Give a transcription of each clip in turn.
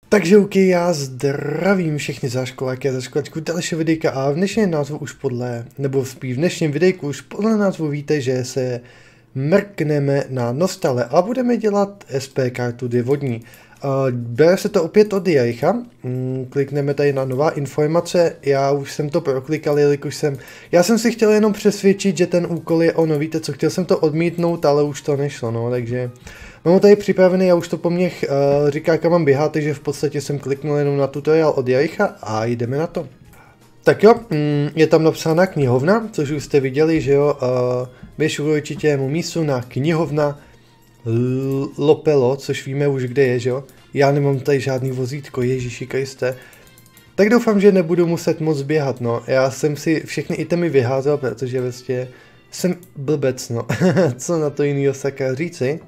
Takže OK, já zdravím všechny záškoláky a záškoláčku dalšího videjka a v dnešním názvu už nebo spíš v dnešním videjku už podle názvu víte, že se mrkneme na Nostale a budeme dělat SP kartu 2 vodní. Bere se to opět od Jericha, klikneme tady na nová informace, já už jsem to proklikal, jelikož já jsem si chtěl jenom přesvědčit, že ten úkol je ono, víte co, chtěl jsem to odmítnout, ale už to nešlo, no, takže mám ho tady připravený a už to po mně říká, kam mám běhat, takže v podstatě jsem kliknul jenom na tutoriál od Jericha a jdeme na to. Tak jo, je tam napsána knihovna, což už jste viděli, že jo, běž určitě mému místu na knihovna Lopelo, což víme už kde je, že jo. Já nemám tady žádný vozítko, Ježíši Kriste. Tak doufám, že nebudu muset moc běhat, no. Já jsem si všechny itemy vyházel, protože vlastně jsem blbec, no. Co na to jinýho sakra říci?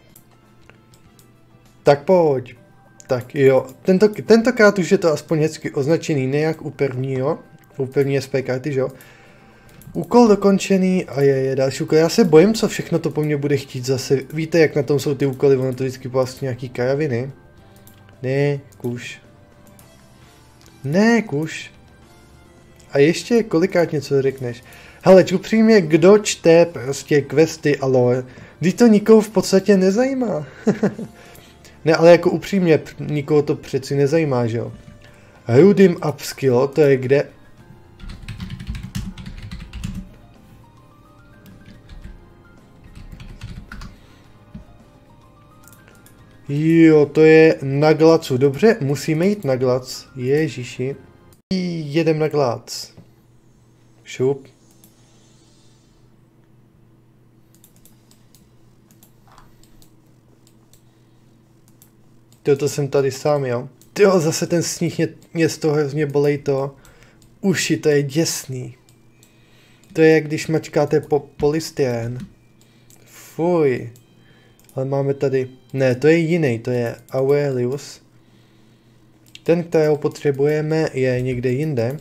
Tak pojď. Tak jo, tentokrát už je to aspoň hezky označený, nejak u prvního, u první SP karty, že jo. Úkol dokončený a je další úkol. Já se bojím, co všechno to po mně bude chtít zase. Víte, jak na tom jsou ty úkoly, ono to vždycky vlastně nějaký karaviny. Ne, kuš. Ne, kuš. A ještě kolikrát něco řekneš. Hele, upřímně, kdo čte prostě questy a lore? Když to nikoho v podstatě nezajímá. Ne, ale jako upřímně, nikoho to přeci nezajímá, že jo. Rudim upskill, to je kde? Jo, to je na glacu. Dobře, musíme jít na glac. Ježiši. Jedem na glac. Šup. To jsem tady sám, jo. Jo, zase ten sníh mě z toho hrozně bolej to. Uši, to je děsný. To je jak když mačkáte polystyrén. Fuj. Ale máme tady... Ne, to je jiný, to je Aurelius. Ten, kterého potřebujeme, je někde jinde.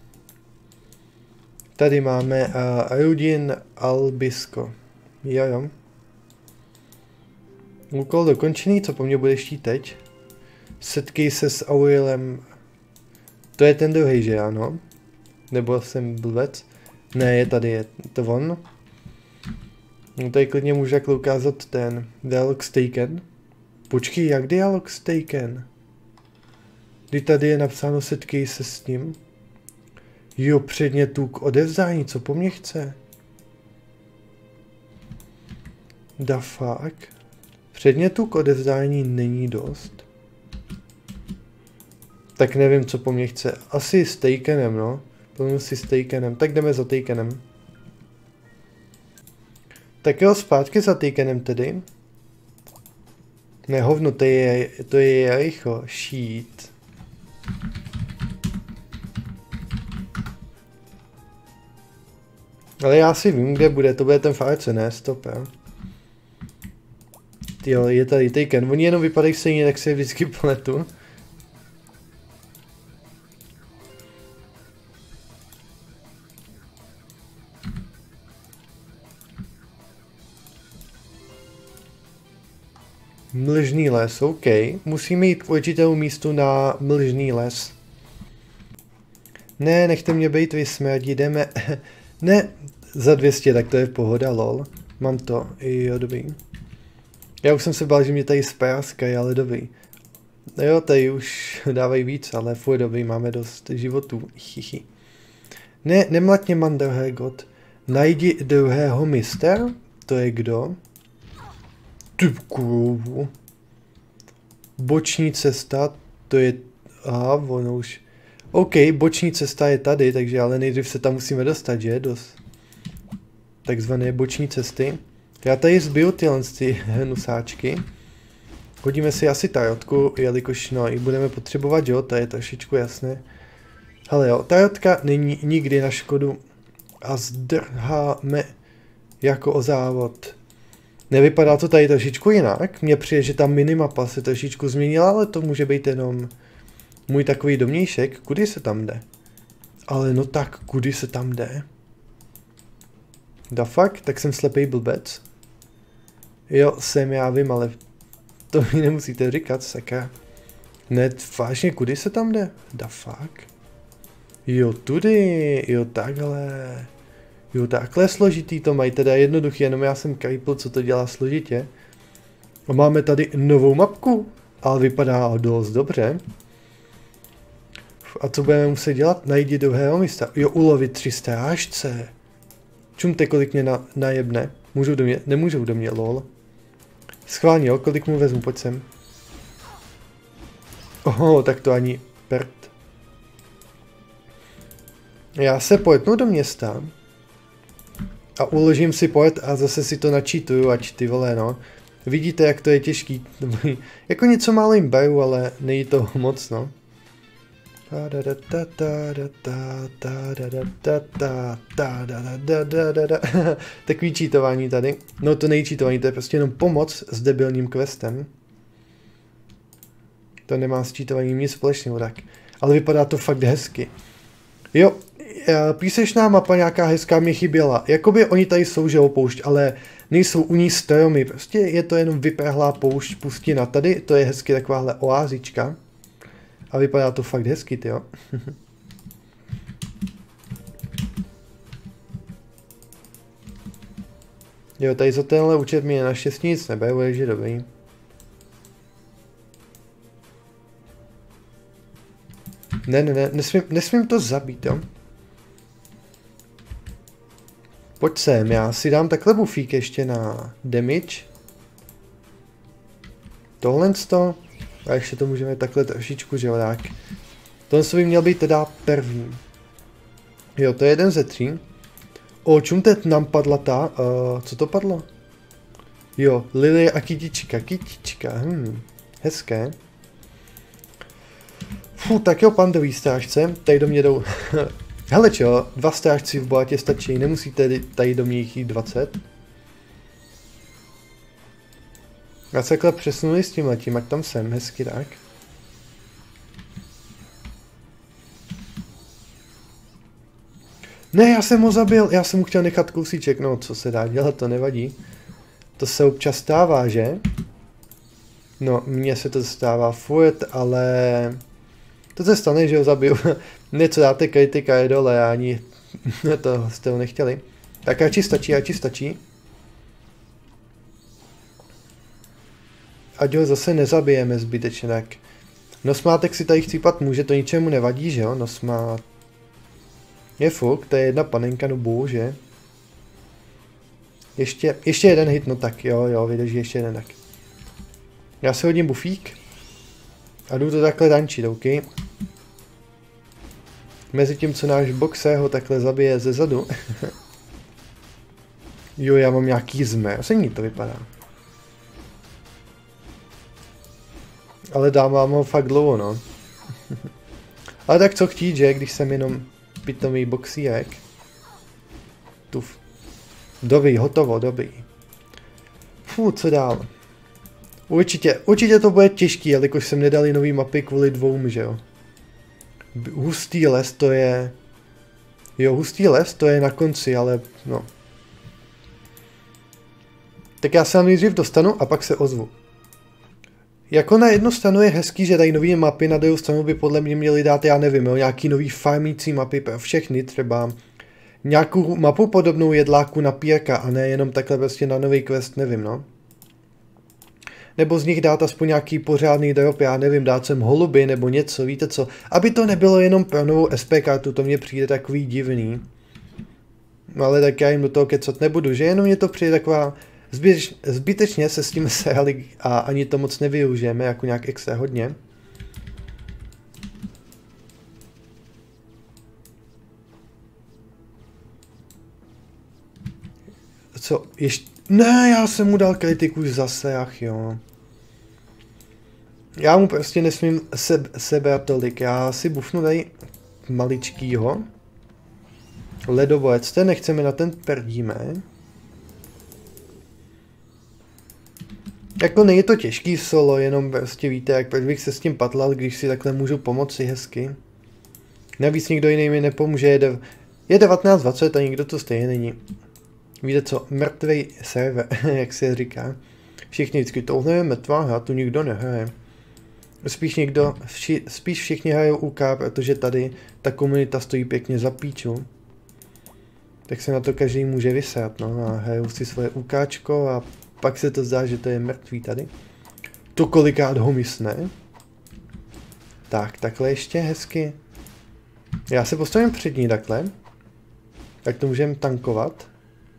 Tady máme Rudin Albisko. Jo. Úkol dokončený, co po mně budeš chtít teď? Setkej se s Aurelem. To je ten druhý, že ano? Nebo jsem blbec? Ne, je to on. No tady klidně můžu takhle ukázat ten dialog s Taken. Počkej, jak dialog s Taken? Kdy tady je napsáno setkej se s ním. Jo, předmětů k odevzdání, co po mně chce? Da fuck? Předmětů k odevzdání není dost. Tak nevím, co po mně chce. Asi s Takenem, no. Pojďme si s Takenem. Tak jdeme za Takenem. Tak jo, zpátky za Takenem tedy. Ne, hovno, to je Jericho. Shit. Ale já si vím, kde bude, to bude ten farce, ne? Stop, jo. Jo, je tady Taken. Oni jenom vypadají stejně, tak se vždycky pletu. Mlžný les, OK. Musíme jít k určitému místu na mlžný les. Ne, nechte mě bejt, vy smrdí, jdeme. Ne, za 200, tak to je pohoda, lol. Mám to, jo, dobrý. Já už jsem se bál, že mě tady spráskají, ale dobrý. Jo, tady už dávají víc, ale furt dobrý, máme dost životů. Chichi. Ne, nemlatně Manderhergot. Najdi druhého mistra? To je kdo? Ty kůvu. Boční cesta, to je... Aha, ono už... OK, boční cesta je tady, takže ale nejdřív se tam musíme dostat, že? Do takzvané boční cesty. Já tady zbiju tyhle hnusáčky. Hodíme si asi tarotku, jelikož no i budeme potřebovat, jo, to je trošičku jasné. Hele jo, tarotka není nikdy na škodu a zdrháme jako o závod. Nevypadá to tady trošičku jinak, mně přijde, že ta minimapa se trošičku změnila, ale to může být jenom můj takový domnějšek. Kudy se tam jde? Ale no tak, kudy se tam jde? Da fuck, tak jsem slepej blbec. Jo, jsem, já vím, ale to mi nemusíte říkat, sakra. Ne, vážně, kudy se tam jde? Da fuck? Jo, tudy, jo, takhle. Jo, takhle složitý to mají, teda jednoduchý, jenom já jsem kajpl, co to dělá složitě. A máme tady novou mapku, ale vypadá dost dobře. A co budeme muset dělat? Najdi druhého místa. Jo, ulovit 3 strážce. Čumte, kolik mě najebne. Můžou do mě? Nemůžou do mě, lol. Schválně, jo, kolik mu vezmu, pojď sem. Oho, tak to ani prd. Já se pojetnu do města. A uložím si pojet a zase si to načítuju, ať ty vole, no. Vidíte, jak to je těžký. Jako něco málo jim beru, ale není to moc, no. Takový čítování tady. No to není čítování, to je prostě jenom pomoc s debilním questem. To nemá s čítováním nic společného, tak. Ale vypadá to fakt hezky. Jo, písečná mapa nějaká hezká mě chyběla. Jakoby oni tady jsou, že poušť, ale nejsou u ní stromy. Prostě je to jenom vypehlá poušť, pustina. Tady to je hezky takováhle oázička. A vypadá to fakt hezky, tyjo. Jo, tady za tenhle účet mi naštěstí nic neberu, takže dobrý. Ne, nesmím to zabít, jo. Pojď sem, já si dám takhle bufík ještě na damage. Tohle to. A ještě to můžeme takhle trošičku, že jo, tak. Tohle by měl být teda první. Jo, to je 1 ze 3. O, čum teď nám padla ta, co to padlo? Jo, lilie a kytička, hezké. Tak jo, pandový strážce, tady do mě jdou. Hele čo, 2 strážci v bohatě stačí, nemusíte tady do mě jich jít 20. Já se takhle přesunuli s tím letím, ať tam jsem, hezky tak. Ne, já jsem ho zabil, já jsem mu chtěl nechat kousíček, no co se dá dělat, to nevadí. To se občas stává, že? No, mně se to stává furt, ale... To se stane, že ho zabiju. Něco dáte kritika je dole, ani to jste ho nechtěli. Tak radši stačí. Ať ho zase nezabijeme zbytečně, tak. Nosmátek si tady chcípat může, to ničemu nevadí, že jo? Nosmát. Je fuk, to je jedna panenka nubů, že? Ještě jeden hit, no tak jo, vydrží ještě jeden tak. Já si hodím bufík. A jdu to takhle dančit, OK? Mezitím, co náš boxer ho takhle zabije ze zadu. Jo, já mám nějaký zmrzení, to vypadá. Ale dávám ho fakt dlouho, no. Ale tak co chtít, že? Když jsem jenom pitomý boxíjek. Tuf. Dobrý, hotovo, dobrý. Co dál? Určitě to bude těžký, jelikož jsem nedali nový mapy kvůli 2, že jo. Hustý les to je... Jo, hustý les to je na konci, ale no. Tak já se nejdřív dostanu a pak se ozvu. Jako na jednu stranu je hezký, že dají nový mapy, na druhou stranu by podle mě měli dát, já nevím, jo, nějaký nový farmící mapy pro všechny, třeba nějakou mapu podobnou jedláku na pírka a ne jenom takhle prostě na nový quest, nevím, no. Nebo z nich dát aspoň nějaký pořádný drop, já nevím, dát sem holuby nebo něco, víte co, aby to nebylo jenom pro novou SP kartu, to mně přijde takový divný. No ale tak já jim do toho kecat nebudu, že jenom mě to přijde taková, zbytečně se s tím sehali a ani to moc nevyužijeme, jako nějak extra hodně. Co, ještě, ne, já jsem mu dal kritiku už zase, ach jo. Já mu prostě nesmím sebrat tolik, já si bufnu tady maličkýho. Ledovojec, ten nechceme, na ten prdíme. Jako není to těžký solo, jenom prostě víte, jak proč bych se s tím patlal, když si takhle můžu pomoci hezky. Navíc nikdo jiný mi nepomůže, je 19:20 a nikdo to stejně není. Víte co, mrtvej server, jak se říká. Všichni vždycky, tohle je mrtvá hra, tu nikdo nehraje. spíš všichni hrajou UK, protože tady ta komunita stojí pěkně za píču. Tak se na to každý může vysát, no, a hrajou si svoje UKčko a pak se to zdá, že to je mrtvý tady. To kolikrát ho mysne. Tak, takhle ještě hezky. Já se postavím před ní takhle. Tak to můžeme tankovat.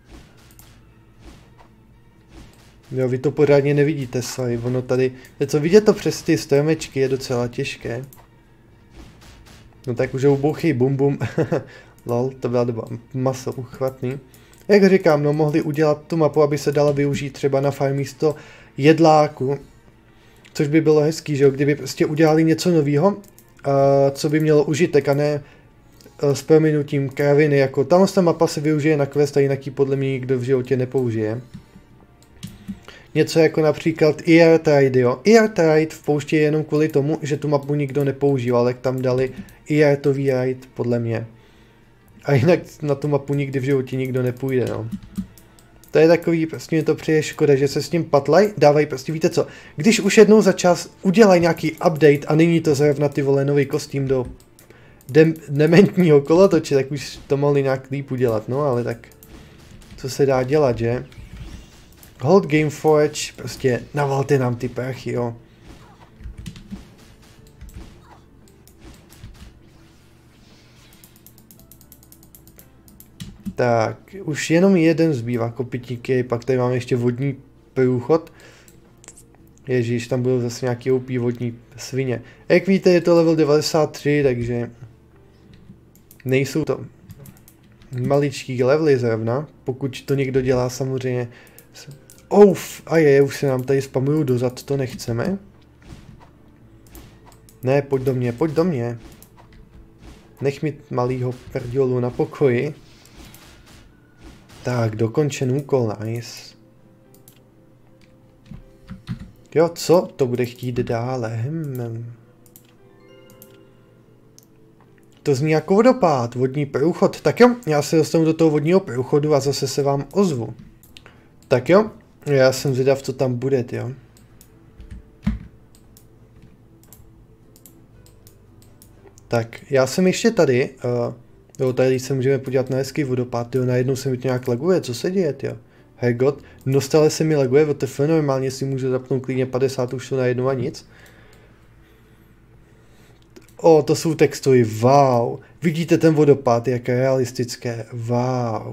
Jo, vy to pořádně nevidíte, sorry, ono tady, co vidět to přes ty stromečky je docela těžké. No tak už ubouchej bum bum. Lol, to byla doba maso uchvatný. Jak říkám, no mohli udělat tu mapu, aby se dala využít třeba na farm místo jedláku. Což by bylo hezký, že jo, kdyby prostě udělali něco nového, co by mělo užitek a ne s prominutím kraviny, jako ta mapa se využije na quest a jinak ji podle mě nikdo v životě nepoužije. Něco jako například ER Trade, jo. ER Trade v poušti je jenom kvůli tomu, že tu mapu nikdo nepoužíval, tak tam dali ER to V-Ride, podle mě. A jinak na tu mapu nikdy v životě nikdo nepůjde, no. To je takový, prostě mě to přijde škoda, že se s tím patlaj, dávají prostě, víte co, když už jednou za čas udělají nějaký update a není to zrovna ty vole nový kostým do dementního kolotoče, tak už to mohli nějak líp udělat, no ale tak, co se dá dělat, že? Hold Gameforge, prostě navalte nám ty prachy, jo. Tak, už jenom jeden zbývá kopitíky, pak tady máme ještě vodní průchod. Ježíš, tam budou zase nějaký OP vodní svině. Jak víte, je to level 93, takže nejsou to maličký levely zrovna, pokud to někdo dělá samozřejmě. Už se nám tady spamují dozad, to nechceme. Ne, pojď do mě. Nech mi malýho perdiolu na pokoji. Tak, dokončen úkol, nice. Jo, co to bude chtít dále? To zní jako vodopád, vodní průchod. Tak jo, já se dostanu do toho vodního průchodu a zase se vám ozvu. Tak jo, já jsem zvědav, co tam bude, jo. Tak, já jsem ještě tady, jo, tady se můžeme podívat na hezký vodopád, jo, najednou se mi to nějak laguje, co se děje, jo. Hergot, no stále se mi laguje, WTF, normálně si můžu zapnout klidně 50 už to najednou a nic. To jsou textury, wow, vidíte ten vodopád, jak je realistické, wow.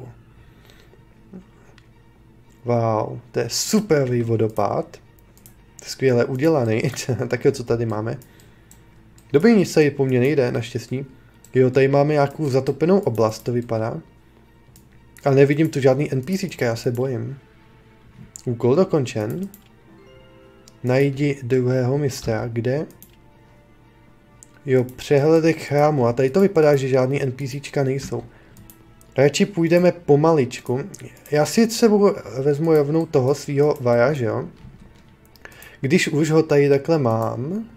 Wow, to je superový vodopád, skvěle udělaný, tak jo, co tady máme. Dobrý, nic tady po mně nejde, naštěstí. Jo, tady máme nějakou zatopenou oblast, to vypadá. Ale nevidím tu žádný NPCčka, já se bojím. Úkol dokončen. Najdi druhého mistra, kde? Jo, přehledek chrámu. A tady to vypadá, že žádný NPCčka nejsou. Radši půjdeme pomaličku. Já si s sebou vezmu rovnou toho svýho vaja, že jo? Když už ho tady takhle mám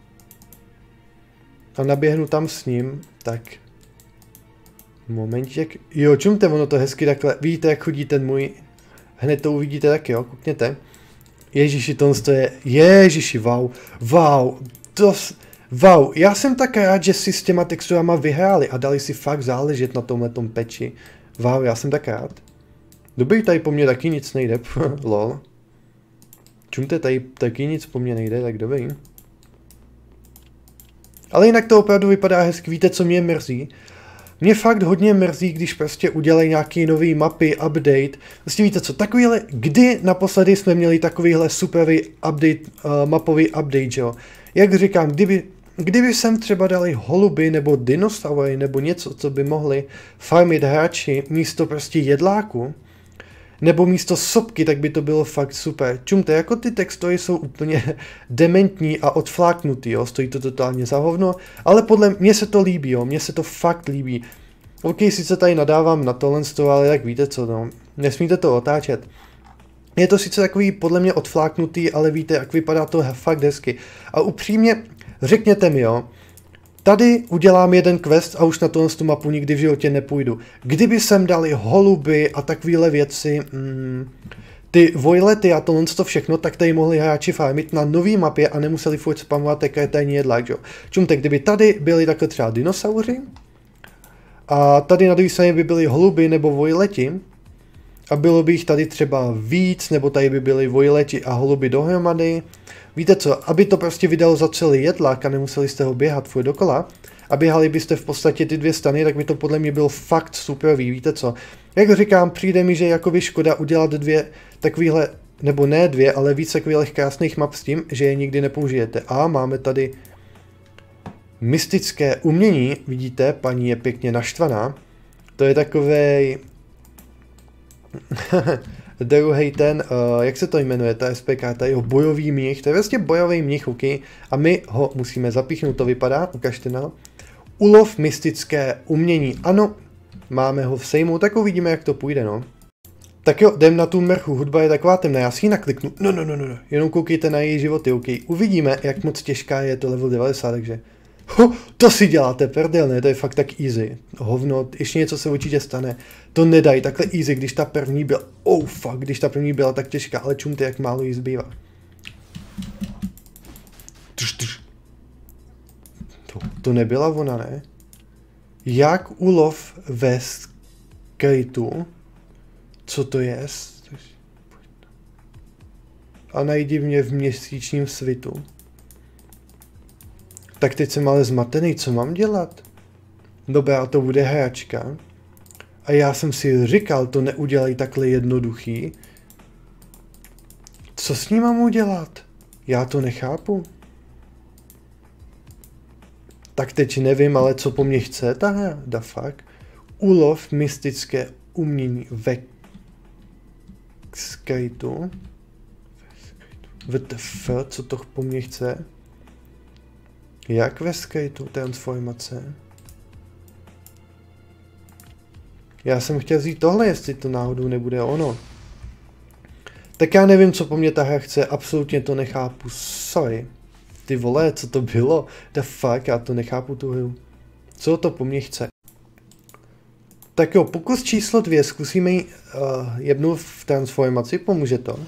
a naběhnu tam s ním, tak momentíček. Jo, čumte, ono to hezky takhle. Vidíte, jak chodí ten můj. Hned to uvidíte taky, jo, koukněte. Ježiši, to je. Ježiši, wow. Wow, já jsem tak rád, že si s těma texturama vyhráli a dali si fakt záležet na tomhletom peči. Wow, já jsem tak rád. Dobrý, tady po mně taky nic nejde, lol. Čumte, tady taky nic po mně nejde, tak dobrý. Ale jinak to opravdu vypadá hezky, víte, co mě mrzí? Mě fakt hodně mrzí, když prostě udělají nějaký nový mapy, update. Vlastně víte co, takovýhle, kdy naposledy jsme měli takovýhle superový update, mapový update, že jo? Jak říkám, kdyby sem třeba dali holuby nebo dinosaury nebo něco, co by mohli farmit hráči místo prostě jedláku, nebo místo sopky, tak by to bylo fakt super. Čumte, jako ty textury jsou úplně dementní a odfláknutý, jo, stojí to totálně za hovno, ale podle mě se to líbí, jo, mně se to fakt líbí. OK, sice tady nadávám na tohle, ale jak víte co, no, nesmíte to otáčet. Je to sice takový podle mě odfláknutý, ale víte, jak vypadá to fakt hezky. A upřímně, řekněte mi, jo, tady udělám jeden quest a už na tu mapu nikdy v životě nepůjdu. Kdyby sem dali holuby a takovéhle věci, ty vojlety a to všechno, tak tady mohli hráči farmit na nový mapě a nemuseli furt spamovat jaké tajný jedlák, jo. Čumte, kdyby tady byli takhle třeba dinosauři a tady na druhé straně by byly holuby nebo vojleti a bylo by jich tady třeba víc, nebo tady by byly vojleti a holuby dohromady. Víte co, aby to prostě vydalo za celý jedlák a nemuseli jste ho běhat furt dokola a běhali byste v podstatě ty dvě strany, tak by to podle mě bylo fakt superový, víte co. Jak říkám, přijde mi, že je jakoby škoda udělat dvě takovýhle, nebo ne dvě, ale víc takových krásných map s tím, že je nikdy nepoužijete. A máme tady mystické umění, vidíte, paní je pěkně naštvaná. To je takovej... druhý ten, jak se to jmenuje, ta SPK, ta jeho bojový mnich, to je vlastně bojový mnich, ok? A my ho musíme zapíchnout, to vypadá, ukažte nám. Ulov mystické umění, ano, máme ho v sejmu, tak uvidíme, jak to půjde, no. Tak jo, jdem na tu mrchu, hudba je taková temná, já si ji nakliknu, no, jenom koukejte na její životy, ok? Uvidíme, jak moc těžká je to level 90, takže... to si děláte prdel, ne, to je fakt tak easy. Hovno, ještě něco se určitě stane. To nedají takhle easy, když ta první byla, když ta první byla tak těžká, ale čumte, jak málo jí zbývá. To nebyla ona, ne? Jak ulov ve skejtu? Co to je? A najdi mě v měsíčním svitu. Tak teď jsem ale zmatený, co mám dělat? Dobrá, to bude hračka. A já jsem si říkal, to neudělají takhle jednoduchý. Co s ním mám udělat? Já to nechápu. Tak teď nevím, ale co po mně chce ta hra? Da fuck. Ulov mystické umění ve skateu. VTF, co to po mně chce? Jak ve skateu transformace? Já jsem chtěl vzít tohle, jestli to náhodou nebude ono. Tak já nevím, co po mně ta hra chce, absolutně to nechápu, sorry. Ty vole, co to bylo? The fuck, já to nechápu tu hru. Co to po mně chce? Tak jo, pokus číslo 2, zkusíme jebnout v transformaci, pomůže to?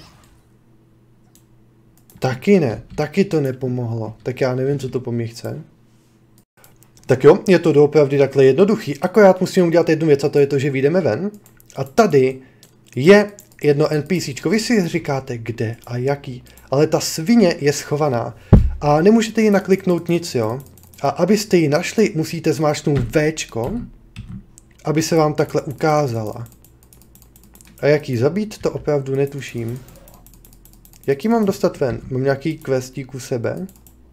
Taky ne, taky to nepomohlo, tak já nevím, co to po mně chce. Tak jo, je to doopravdy takhle jednoduchý, akorát musím udělat jednu věc a to je to, že vyjdeme ven. A tady je jedno NPCčko, vy si říkáte kde a jaký, ale ta svině je schovaná a nemůžete ji nakliknout nic, jo. A abyste ji našli, musíte zmáčknout Včko, aby se vám takhle ukázala. A jak ji zabít, to opravdu netuším. Jak ji mám dostat ven? Mám nějaký questík u sebe?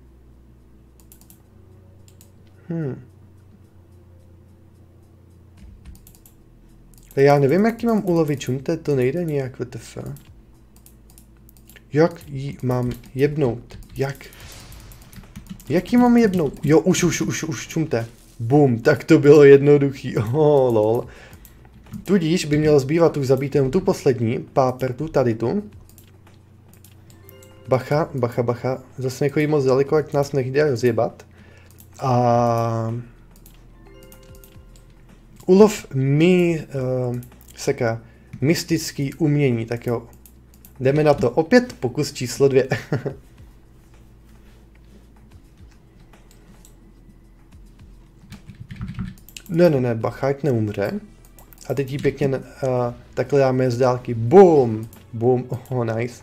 Já nevím, jak ji mám ulovit, čumte, to nejde nějak, WTF. Jak ji mám jebnout? Jak ji mám jebnout? Jo, už, čumte. Bum, tak to bylo jednoduchý, lol. Tudíž by mělo zbývat už zabít jenom tu poslední, pápertu, tady tu. Bacha, zase nechodí moc daleko, ať nás nejde rozjebat. A... Ulov mystický umění, tak jo. Jdeme na to opět, pokus číslo 2. Ne, bacha, ať neumře. A teď jí pěkně takhle dáme z dálky. Boom, nice.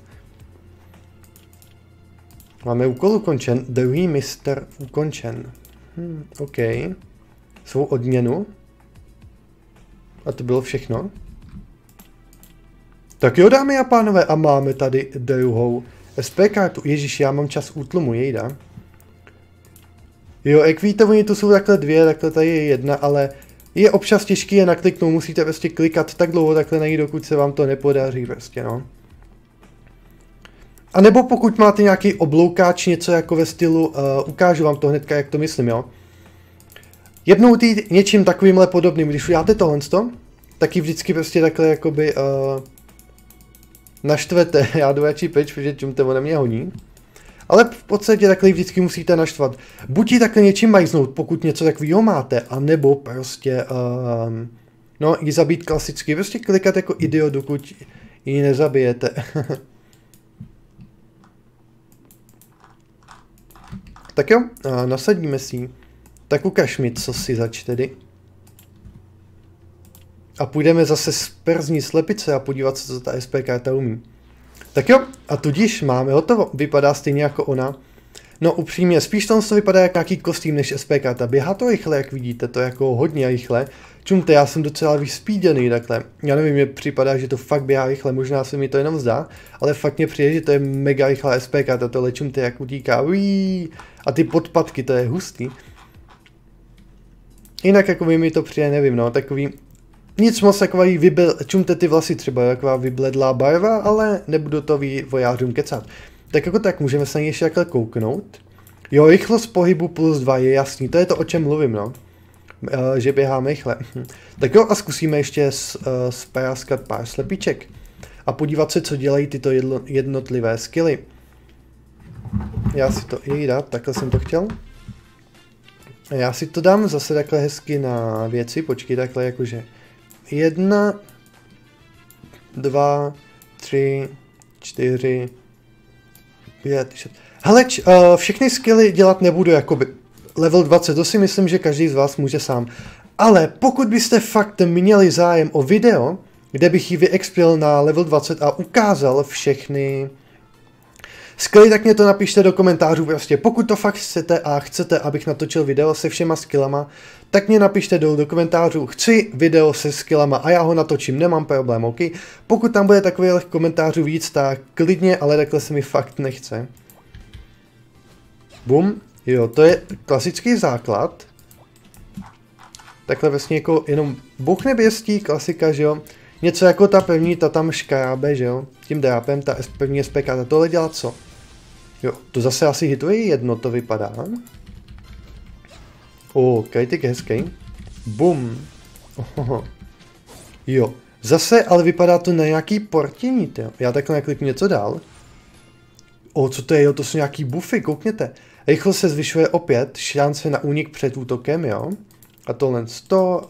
Máme úkol ukončen, druhý mistr ukončen. OK. Svou odměnu. A to bylo všechno. Tak jo, dámy a pánové, a máme tady druhou SP kartu. Ježíš, já mám čas útlumu, jejda. Jo, jak víte, oni tu jsou takhle dvě, takhle tady je jedna, ale je občas těžký je nakliknout, musíte prostě klikat tak dlouho takhle na ní, dokud se vám to nepodaří prostě, no. A nebo pokud máte nějaký obloukáč, něco jako ve stylu, ukážu vám to hnedka, jak to myslím, jo. Jebnout jí něčím takovýmhle podobným, když uděláte tohle, tak ji vždycky prostě takhle jakoby naštvete, já jdu radši pryč, protože čumte, ona mě honí. Ale v podstatě takhle vždycky musíte naštvat. Buď ji takhle něčím majznout, pokud něco takového máte, anebo prostě, no, ji zabít klasicky, prostě klikat jako idiot, dokud ji nezabijete. Tak jo, nasadíme si ji. Tak ukaž mi, co si zač tedy. A půjdeme zase z perzní slepice a podívat se, co ta SP karta umí. Tak jo, a tudíž máme hotovo. Vypadá stejně jako ona. No upřímně, spíš to vypadá jak nějaký kostým než SP karta. Běhá to rychle, jak vidíte, to je jako hodně rychle. Čumte, já jsem docela vyspíděný takhle. Já nevím, mně připadá, že to fakt běhá rychle, možná se mi to jenom zdá, ale fakt mě přijde, že to je mega rychlá SP karta, tohle čumte, jak utíká. Uíí. A ty podpadky, to je hustý. Jinak jako mi to přijde, nevím, no, takový... Nic moc takový čumte ty vlasy třeba, taková vybledlá barva, ale nebudu to vojářům kecat. Tak jako tak můžeme se na něj ještě takhle kouknout. Jo, rychlost pohybu +2 je jasný, to je to, o čem mluvím, no. Že běháme rychle. Tak jo, a zkusíme ještě spráskat pár slepiček. A podívat se, co dělají tyto jednotlivé skilly. Já si to dát, takhle jsem to chtěl. Já si to dám zase takhle hezky na věci, počkej, takhle jakože 1, 2, 3, 4, 5, 6. Hele, všechny skilly dělat nebudu jakoby level 20, to si myslím, že každý z vás může sám. Ale pokud byste fakt měli zájem o video, kde bych ji vyexpil na level 20 a ukázal všechny skilly, tak mě to napište do komentářů prostě. Pokud to fakt chcete a chcete, abych natočil video se všema skillama, tak mě napište do komentářů, chci video se skillama a já ho natočím, nemám problém, ok? Pokud tam bude takových komentářů víc, tak klidně, ale takhle se mi fakt nechce. Bum, jo, to je klasický základ. Takhle vlastně jako jenom Bůh neběstí, klasika, že jo? Něco jako ta první, ta tam škrábe, že jo? Tím drápem, ta první SPK, ta tohle dělá co? Jo, to zase asi hituje jedno, to vypadá. Krajtik je hezký. Bum. Ohoho. Jo, zase, ale vypadá to na nějaký portění, jo. Já takhle nakliknu něco dál. Co to je, jo, to jsou nějaký buffy, koukněte. Rychlost se zvyšuje opět, šance na únik před útokem, jo. A tohle 100,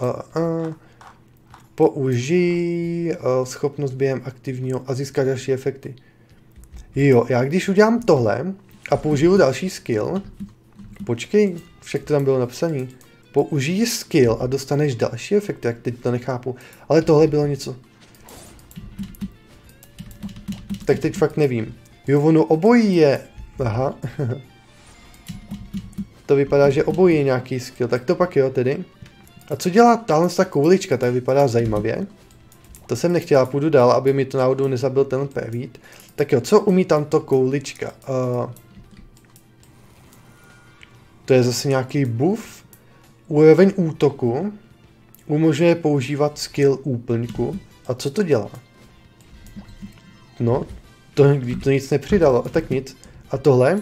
použij schopnost během aktivního a získat další efekty. Jo, já když udělám tohle a použiju další skill, počkej, však to tam bylo napsané. Použij skill a dostaneš další efekty, jak teď to nechápu. Ale tohle bylo něco. Tak teď fakt nevím. Jo, ono obojí je... Aha. To vypadá, že obojí je nějaký skill, tak to pak jo tedy. A co dělá tahle ta koulička, tak vypadá zajímavě. To jsem nechtěla, půjdu dál, aby mi to náhodou nezabil ten pervít. Tak jo, co umí tamto koulička? To je zase nějaký buff. Úroveň útoku. Umožňuje používat skill úplňku. A co to dělá? No, to nic nepřidalo, tak nic. A tohle?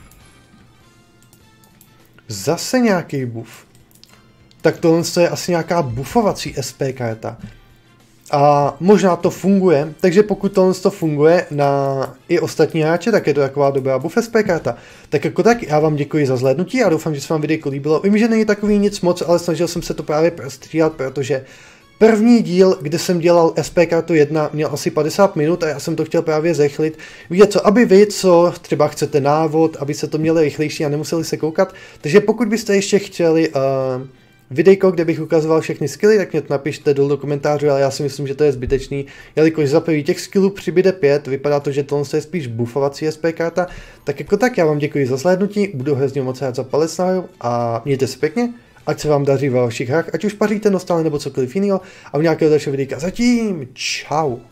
Zase nějaký buff. Tak tohle je asi nějaká buffovací SP karta. A možná to funguje, takže pokud tohle funguje na i ostatní hráče, tak je to taková dobrá buff SP karta. Tak jako tak, já vám děkuji za zhlédnutí a doufám, že se vám videjko líbilo. Vím, že není takový nic moc, ale snažil jsem se to právě prostříhat, protože první díl, kde jsem dělal SP kartu 1, měl asi 50 minut a já jsem to chtěl právě zrychlit. Víte co, aby vy, co třeba chcete návod, aby se to měli rychlejší a nemuseli se koukat. Takže pokud byste ještě chtěli videjko, kde bych ukazoval všechny skilly, tak mě to napište dolů do komentářů, ale já si myslím, že to je zbytečný, jelikož za první těch skillů přibyde 5, vypadá to, že tohle je spíš buffovací SP karta. Tak jako tak, já vám děkuji za zhlédnutí, budu hrozně moc rád za palec nahoru a mějte se pěkně, ať se vám daří ve vašich hrách, ať už paříte, nostále nebo cokoliv jiného a v nějakého dalšího videjka. Zatím, čau.